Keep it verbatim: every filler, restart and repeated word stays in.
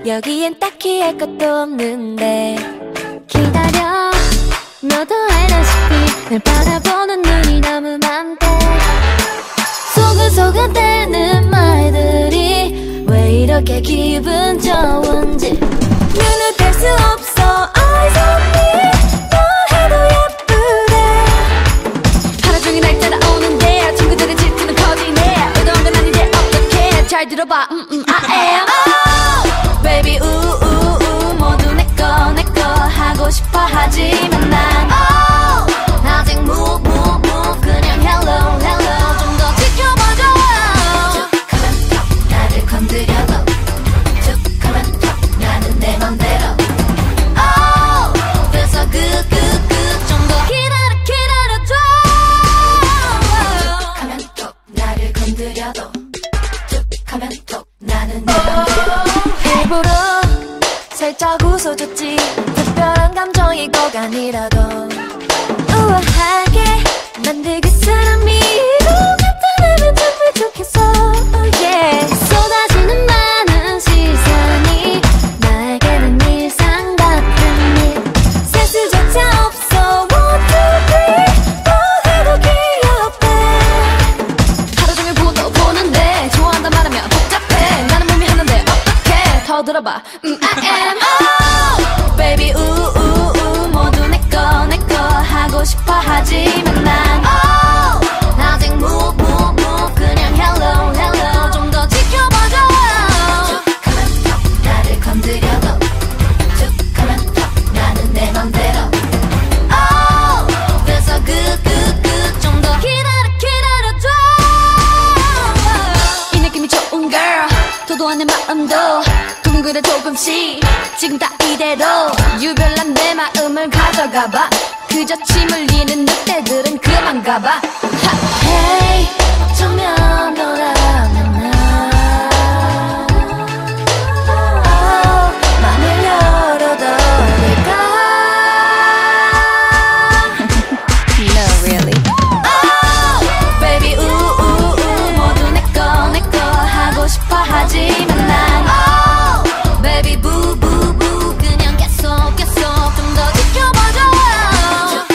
여기엔 딱히 할 것도 없는데 기다려 너도 알다시피 날 바라보는 눈이 너무 많대 소근소근대는 말들이 왜 이렇게 기분 좋은지 눈을 뗄 수 없어 Eyes on me 뭘 해도 예쁘대 하루 종일 날 따라오는데 친구들의 질투는 커지네 의도한 건 아닌데 어떡해 잘 들어봐 음, 음, I am oh, baby 우우우 모두 내꺼 내꺼 하고 싶어 하지만 난 oh, 아직 move move move 그냥 hello hello 좀 더 지켜봐줘 툭 하면 톡 나를 건드려도 툭 하면 톡 나는 내 맘대로 oh, feel so good good good 좀 더 기다려 기다려줘 툭 하면 톡 나를 건드려도 툭 하면 톡 나는 내 맘대로 일부러 살짝 웃어줬지 특별한 감정이 꼭 아니라도 우아하게 만들기 사람이 이거 나타나면 정말 좋겠어 oh yeah. 쏟아지는 많은 시선이 나에게는 일상 같은 일 센스조차 없어 one two three 뭐 해도 귀엽대 하루 종일 보도 보는데 좋아한다 말하면 복잡해 나는 몸이 하는데 어떡해 더 들어봐 음, I am oh, baby 우우우 모두 내꺼 내꺼 하고 싶어 하지만 난 oh, 아직 move move move 그냥 hello hello 좀 더 지켜봐줘 툭 하면 톡 나를 건드려도 툭 하면 톡 나는 내 맘대로 oh, feel so good good good 좀 더 기다려 기다려줘 이 느낌이 좋은 girl 도도한 내 마음도 둥그레 조금씩 지금 다 이대로 유별난 내 마음을 가져가봐 그저 침 흘리는 늑대들은 그만 가봐 하, Hey